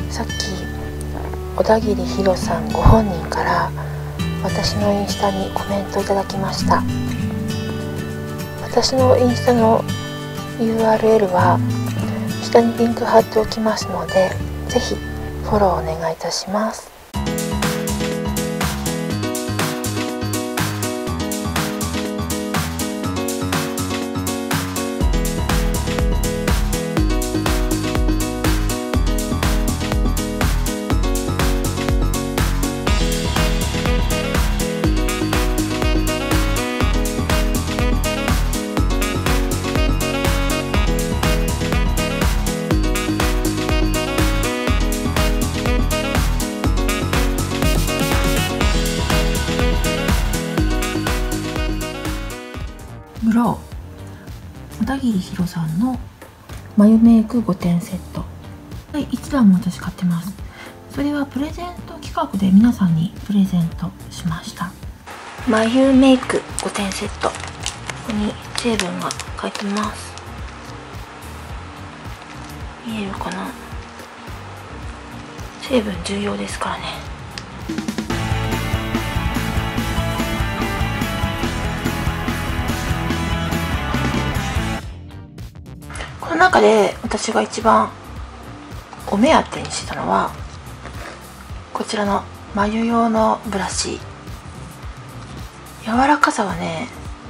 さっき小田切ヒロさんご本人から私のインスタにコメントいただきました。私のインスタの URL は下にリンク貼っておきますので、ぜひフォローお願いいたします。 グロー小田切ヒロさんの眉メイク5点セット、1段も私買ってます。それはプレゼント企画で皆さんにプレゼントしました。 眉メイク5点セット、ここに成分が書いてます。見えるかな。成分重要ですからね。この中で私が一番お目当てにしてたのはこちらの眉用のブラシ。柔らかさはね、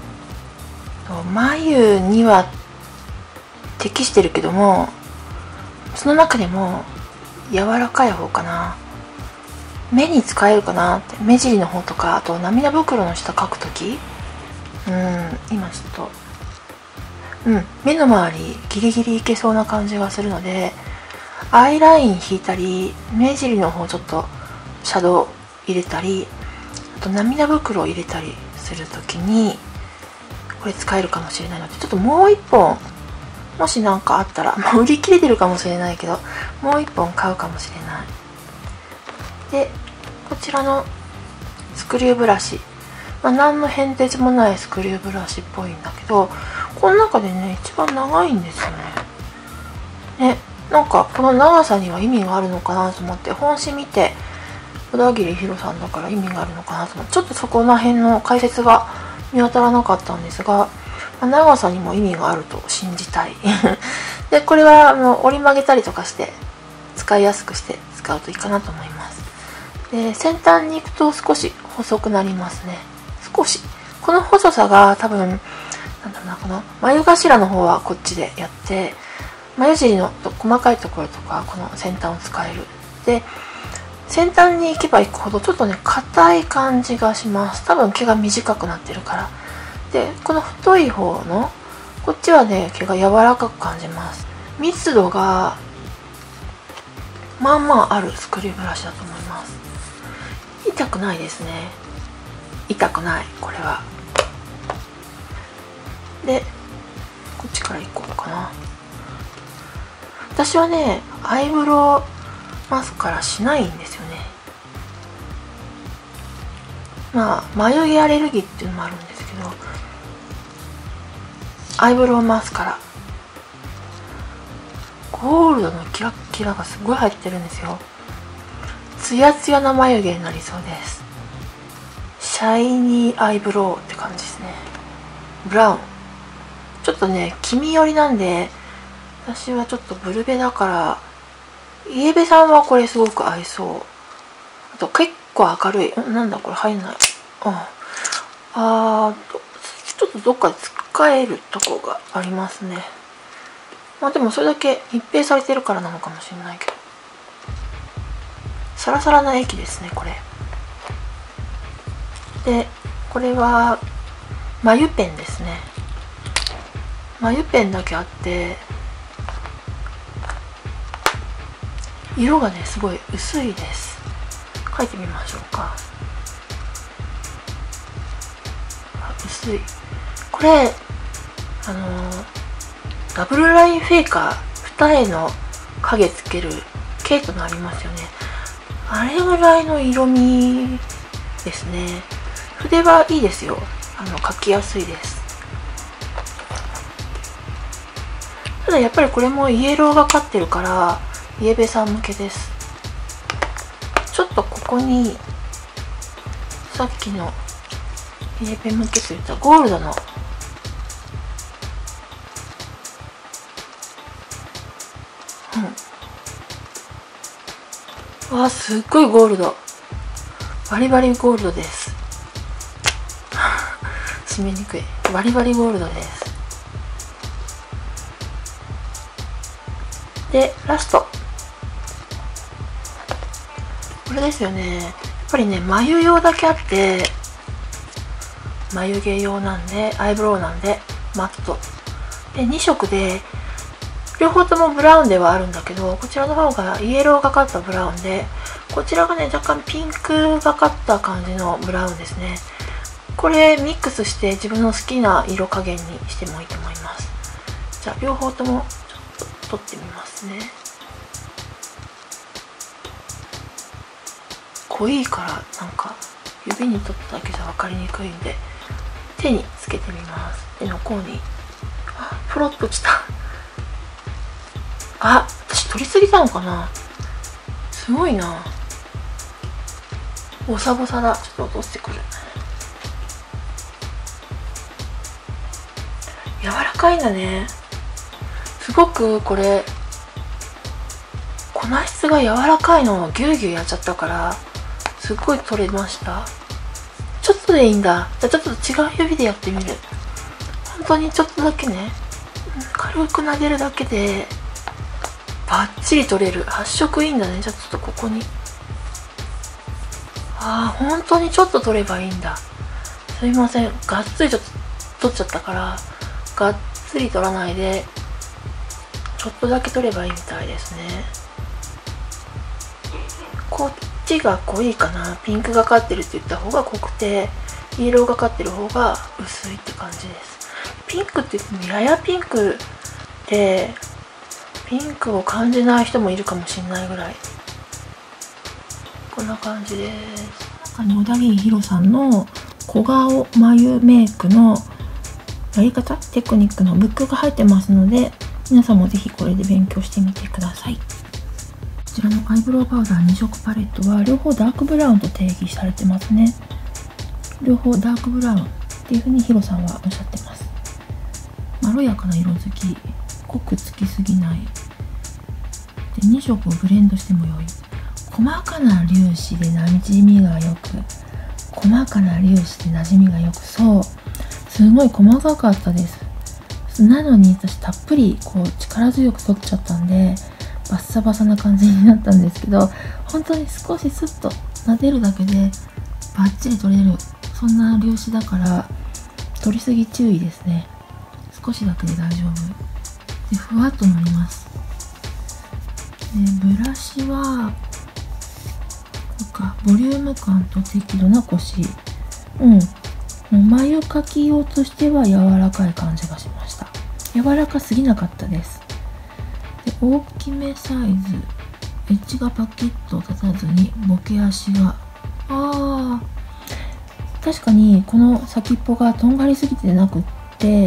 眉には適してるけども、その中でも柔らかい方かな。目に使えるかなって。目尻の方とか、あと涙袋の下描くとき、今ちょっと目の周りギリギリいけそうな感じがするので、アイライン引いたり、目尻の方ちょっとシャドウ入れたり、あと涙袋を入れたりする時にこれ使えるかもしれないので、ちょっともう一本もし何かあったら、売り切れてるかもしれないけどもう一本買うかもしれない。でこちらのスクリューブラシ、何の変哲もないスクリューブラシっぽいんだけど、この中でね一番長いんですよね。なんかこの長さには意味があるのかなと思って、本誌見て小田切ヒロさんだから意味があるのかなと思って、ちょっとそこら辺の解説が見当たらなかったんですが、長さにも意味があると信じたいでこれは折り曲げたりとかして使いやすくして使うといいかなと思います。で先端に行くと少し細くなりますね。少しこの細さが多分なんだろうな、この眉頭の方はこっちでやって、眉尻の細かいところとかこの先端を使える。で先端に行けば行くほどちょっとね硬い感じがします。多分毛が短くなってるから。でこの太い方のこっちはね毛が柔らかく感じます。密度がまあまああるスクリューブラシだと思います。痛くないですね。痛くない、これは。でこっちからいこうかな。私はねアイブロウマスカラしないんですよね。眉毛アレルギーっていうのもあるんですけど、アイブロウマスカラゴールドのキラッキラがすごい入ってるんですよ。ツヤツヤな眉毛になりそうです。シャイニーアイブロウって感じですね。ブラウンちょっとね黄身寄りなんで、私はちょっとブルベだから、イエベさんはこれすごく合いそう。あと結構明るい。なんだこれ入んない。ちょっとどっかで使えるとこがありますね。でもそれだけ密閉されてるからなのかもしれないけど、サラサラな液ですねこれ。でこれは眉ペンですね。眉ペンだけあって色がねすごい薄いです。描いてみましょうか。薄い。これダブルラインフェイカー二重の影つけるケイトのありますよね。あれぐらいの色味ですね。筆はいいですよ。描きやすいです。ただやっぱりこれもイエローがかってるからイエベさん向けです。 ちょっとここにさっきの筆ペン向けといったゴールドのわあ、すっごいゴールド、バリバリゴールドです締めにくい、バリバリゴールドです。でラストこれですよね。やっぱりね、眉用だけあって、眉毛用なんで、アイブロウなんでマットで2色で、両方ともブラウンではあるんだけど、こちらの方がイエローがかったブラウンで、こちらがね若干ピンクがかった感じのブラウンですね。これミックスして自分の好きな色加減にしてもいいと思います。じゃあ両方ともちょっと取ってみますね。濃いからなんか指に取っただけじゃ分かりにくいんで、手につけてみます。手の甲にふろっときた。あ、私取りすぎたのかな。すごいな、ボサボサだ。ちょっと落としてくる。柔らかいんだね。すごくこれ粉質が柔らかいのをギュウギュウやっちゃったからすっごい取れました。ちょっとでいいんだ。じゃあちょっと違う指でやってみる。本当にちょっとだけね、軽く撫でるだけでバッチリ取れる。発色いいんだね。じゃあちょっとここに、本当にちょっと取ればいいんだ。すいません、がっつりちょっと取っちゃったから、がっつり取らないでちょっとだけ取ればいいみたいですね。こっちが濃いかな。ピンクがかってるって言った方が濃くて、イエローがかってる方が薄いって感じです。ピンクって言ってもややピンクで、ピンクを感じない人もいるかもしれないぐらい。こんな感じです。 中に小田切ヒロさんの小顔眉メイクのやり方、テクニックのブックが入ってますので、皆さんもぜひこれで勉強してみてください。こちらのアイブロウパウダー2色パレットは両方ダークブラウンと定義されてますね。両方ダークブラウンっていうふうにヒロさんはおっしゃってます。まろやかな色づき、濃くつきすぎないで、2色をブレンドしても良い。細かな粒子で馴染みがよく、細かな粒子で馴染みがよく、そう、すごい細かかったです。なのに私たっぷりこう力強く取っちゃったんで、バッサバサな感じになったんですけど、本当に少しスッと撫でるだけでバッチリ取れる、そんな粒子だから取りすぎ注意ですね。少しだけで大丈夫で、ふわっとなります。でブラシはボリューム感と適度なコシ、眉描き用としては柔らかい感じがしました。柔らかすぎなかったです。で大きめサイズ、エッジがパキッと立たずにボケ足が、確かにこの先っぽがとんがりすぎてなくって、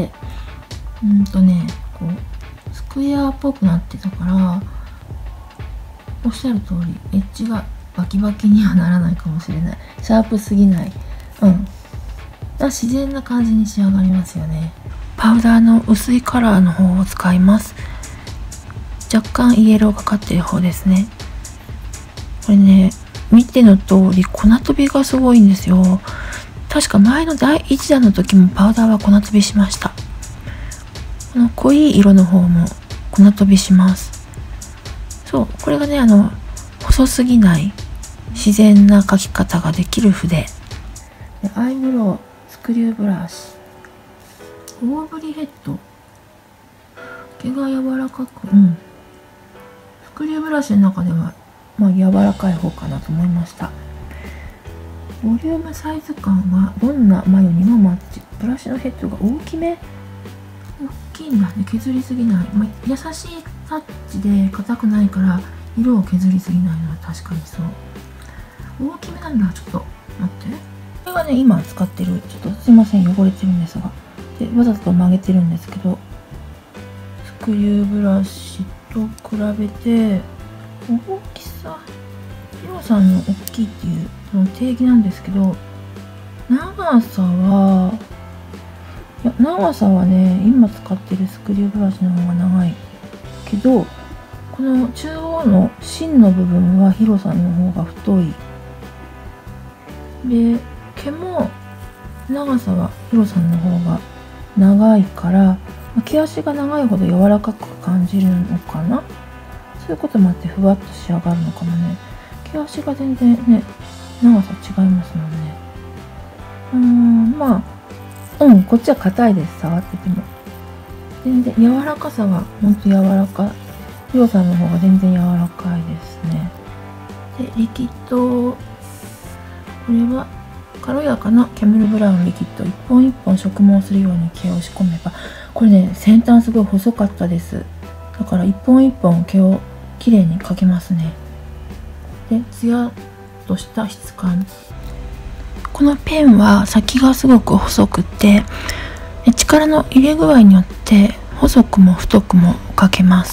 こうスクエアっぽくなってたから、おっしゃる通りエッジがバキバキにはならないかもしれない。シャープすぎない、自然な感じに仕上がりますよね。パウダーの薄いカラーの方を使います。若干イエローがかっている方ですね。これね、見ての通り粉飛びがすごいんですよ。確か前の第1弾の時もパウダーは粉飛びしました。この濃い色の方も粉飛びします。そう、これがね、細すぎない自然な描き方ができる筆で、アイブロウスクリューブラシ、大ぶりヘッド、毛が柔らかく、スクリューブラシの中では柔らかい方かなと思いました。ボリュームサイズ感はどんな眉にもマッチ。ブラシのヘッドが大きめ、大きいんだね。削りすぎない、優しいタッチで硬くないから色を削りすぎないのは確かにそう。大きめなんだ。ちょっと待って、これがね今使ってる、ちょっとすいません汚れてるんですが、でわざと曲げてるんですけど、スクリューブラシと比べて大きさヒロさんの大きいっていうその定義なんですけど、長さはね、今使ってるスクリューブラシの方が長いけど、この中央の芯の部分はヒロさんの方が太いで、毛も長さはヒロさんの方が長いから、毛足が長いほど柔らかく感じるのかな。そういうこともあってふわっと仕上がるのかもね。毛足が全然ね、長さ違いますもんね。こっちは硬いです。触ってても全然柔らかさはほんと柔らかい。ヒロさんの方が全然柔らかいですね。で、リキッド、これは軽やかなキャメルブラウンリキッド、一本一本植毛するように毛を押し込めば、これね、先端すごい細かったです。だから一本一本毛をきれいに描けますね。で、ツヤっとした質感。このペンは先がすごく細くて、力の入れ具合によって細くも太くも描けます。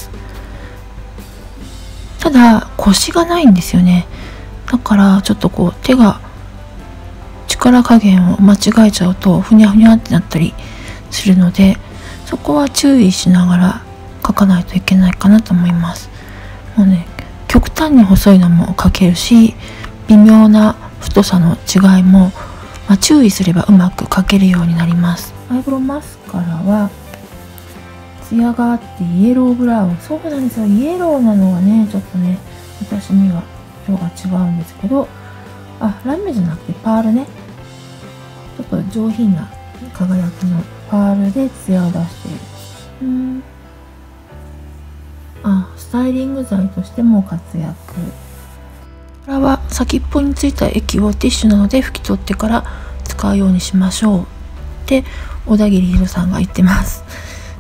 ただコシがないんですよね。だからちょっとこう手が力加減を間違えちゃうとふにゃふにゃってなったりするので、そこは注意しながら描かないといけないかなと思います。もうね、極端に細いのも描けるし、微妙な太さの違いも、注意すればうまく描けるようになります。アイブロウマスカラはツヤがあってイエローブラウン。そうなんですよ。イエローなのがね、ちょっとね、私には色が違うんですけど、ラメじゃなくてパールね。ちょっと上品な輝きのパールでツヤを出している。スタイリング剤としても活躍。これは先っぽについた液をティッシュなどで拭き取ってから使うようにしましょうって小田切ヒロさんが言ってます。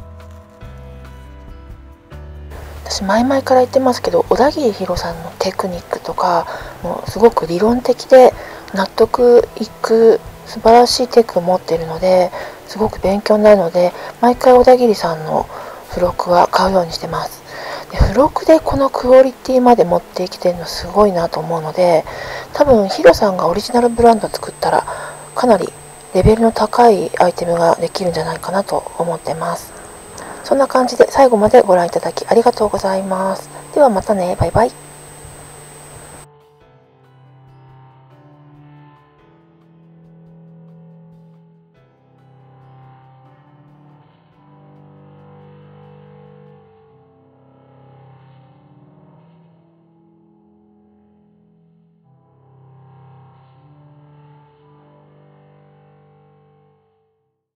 私前々から言ってますけど、小田切ヒロさんのテクニックとかもうすごく理論的で納得いく素晴らしいテクを持っているので、すごく勉強になるので、毎回小田切さんの付録は買うようにしてます。で、付録でこのクオリティまで持ってきてるのすごいなと思うので、多分ヒロさんがオリジナルブランドを作ったらかなりレベルの高いアイテムができるんじゃないかなと思ってます。そんな感じで最後までご覧いただきありがとうございます。ではまたね、バイバイ。